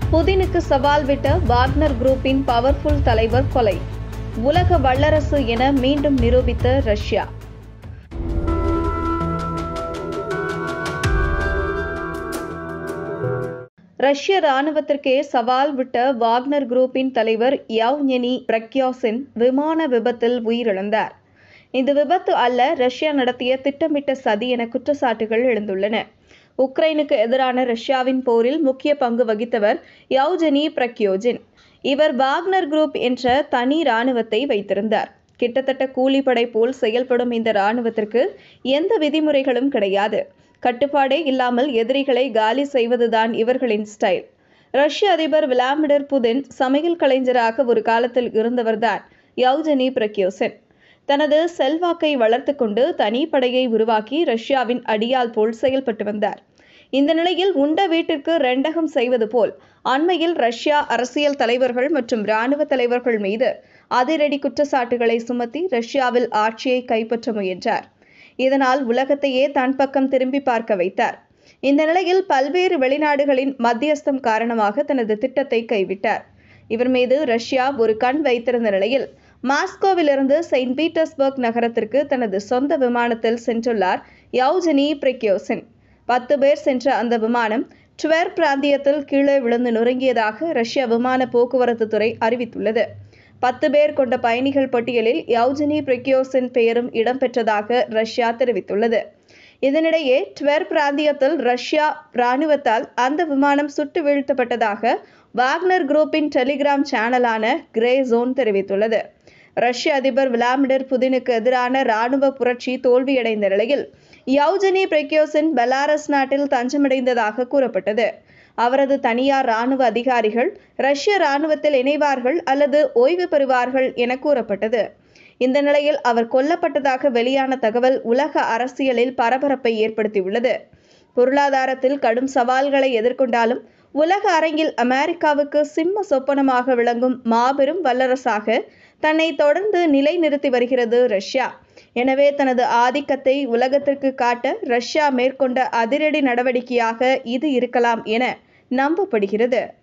புதினுக்கு சவால் விட்ட Wagner குரூப்பின் powerful தலைவர் கொலை. உலக வல்லரசு என மீண்டும் நிரூபித்த ரஷ்யா. ரஷ்ய ராணுவத்திற்கே சவால் விட்ட வாக்னர் குரூப்பின் தலைவர் யவ்கெனி பிரிகோசின் விமான விபத்தில் உயிரிழந்தார். இந்த விபத்து அல்ல, ரஷ்யா நடத்திய திட்டமிட்ட சதி என குற்றச்சாட்டுகள் எழுந்துள்ளன. உக்ரைனுக்கு எதிரான ரஷ்யாவின் போரில் முக்கிய பங்கு வகித்தவர் யவ்கெனி பிரிகோசின். இவர் வாக்னர் குரூப் என்ற தனி இராணுவத்தை வைத்திருந்தார். கிட்டத்தட்ட கூலிப்படை போல் செயல்படும் இந்த இராணுவத்திற்கு எந்த விதிமுறைகளும் கிடையாது. கட்டுப்பாடே இல்லாமல் எதிரிகளை காலி செய்வதுதான் இவர்களின் ஸ்டைல். ரஷ்ய அதிபர் விளாடிமிர் புதின் சமையல் கலைஞராக ஒரு காலத்தில் இருந்தவர்தான் யவ்கெனி பிரிகோசின். தனது செல்வாக்கை வளர்த்து கொண்டு தனிப்படையை உருவாக்கி ரஷ்யாவின் அடியாள் போல் செயல்பட்டு வந்தார். இந்த நிலையில் உண்ட வீட்டிற்கு ரெண்டகம் செய்வது போல் அண்மையில் ரஷ்யா அரசியல் தலைவர்கள் மற்றும் இராணுவ தலைவர்கள் மீது அதிரடி குற்றச்சாட்டுகளை சுமத்தி ரஷ்யாவில் ஆட்சியை கைப்பற்ற முயன்றார். இதனால் உலகத்தையே தன் பக்கம் திரும்பி பார்க்க வைத்தார். இந்த நிலையில் பல்வேறு வெளிநாடுகளின் மத்தியஸ்தம் காரணமாக தனது திட்டத்தை கைவிட்டார். இவர் மீது ரஷ்யா ஒரு கண் வைத்திருந்த நிலையில் மாஸ்கோவிலிருந்து செயின்ட் பீட்டர்ஸ்பர்க் நகரத்திற்கு தனது சொந்த விமானத்தில் சென்றுள்ளார் யவ்கெனி பிரிகோசின். 10 பேர் சென்ற அந்த விமானம் ட்வெர் பிராந்தியத்தில் கீழே விழுந்து நொறுங்கியதாக ரஷ்ய விமான போக்குவரத்து துறை அறிவித்துள்ளது. 10 பேர் கொண்ட பயணிகள் பட்டியலில் யவ்கெனி பிரிகோசின் பெயரும் இடம்பெற்றதாக ரஷ்யா தெரிவித்துள்ளது. இதனிடையே ட்வெர் பிராந்தியத்தில் ரஷ்யா இராணுவத்தால் அந்த விமானம் சுட்டு வீழ்த்தப்பட்டதாக வாக்னர் குரூப்பின் டெலிகிராம் சேனலான கிரே ஜோன் தெரிவித்துள்ளது. ரஷ்ய அதிபர் விளாடிமிர் புதினுக்கு எதிரான இராணுவ புரட்சி தோல்வியடைந்த நிலையில் யவ்கெனி பிரிகோசின் பெலாரஸ் நாட்டில் தஞ்சமடைந்ததாக கூறப்பட்டது. அவரது தனியார் இராணுவ அதிகாரிகள் ரஷ்ய இராணுவத்தில் இணைவார்கள் அல்லது ஓய்வு பெறுவார்கள் என கூறப்பட்டது. இந்த நிலையில் அவர் கொல்லப்பட்டதாக வெளியான தகவல் உலக அரசியலில் பரபரப்பை ஏற்படுத்தியுள்ளது. பொருளாதாரத்தில் கடும் சவால்களை எதிர்கொண்டாலும் உலக அரங்கில் அமெரிக்காவுக்கு சிம்ம சொப்பனமாக விளங்கும் மாபெரும் வல்லரசாக தன்னை தொடர்ந்து நிலைநிறுத்தி வருகிறது ரஷ்யா. எனவே தனது ஆதிக்கத்தை உலகத்திற்கு காட்ட ரஷ்யா மேற்கொண்ட அதிரடி நடவடிக்கையாக இது இருக்கலாம் என நம்பப்படுகிறது.